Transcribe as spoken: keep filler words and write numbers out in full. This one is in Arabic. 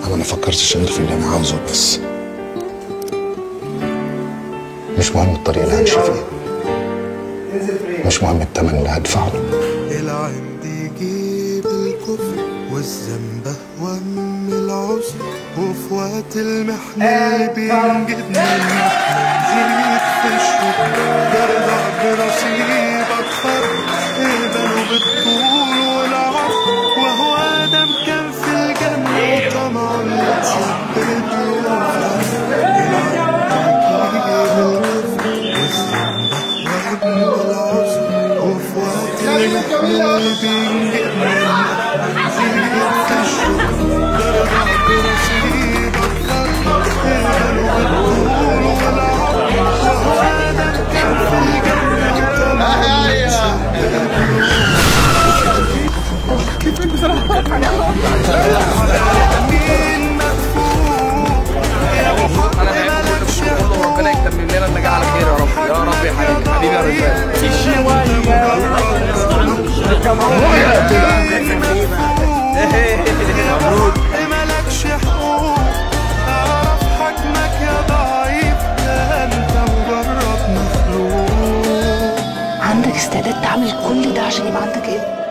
انا ما فكرتش غير في اللي انا عاوزه بس. مش مهم الطريق اللي همشي فيه، مش مهم الثمن اللي هدفعه. العند يجيب الكفر والذنب اهون من العسر، وفي وقت المحنة بينجدنا نزيد في الشكر. ترضى بنصيبك فرق اقبله بالطول والعرض، وهو ادم كان في الجنة وطمعه يتشد بطلوعه. ربنا يكتب لنا النجاح على خير يا رب يا رب يا حبيبي حبيبي يا رجاله. مالكش حقوق اعرف حجمك يا ضعيف، ده انت مجرد مخلوق. عندك استعداد تعمل كل ده عشان يبقى عندك ابن؟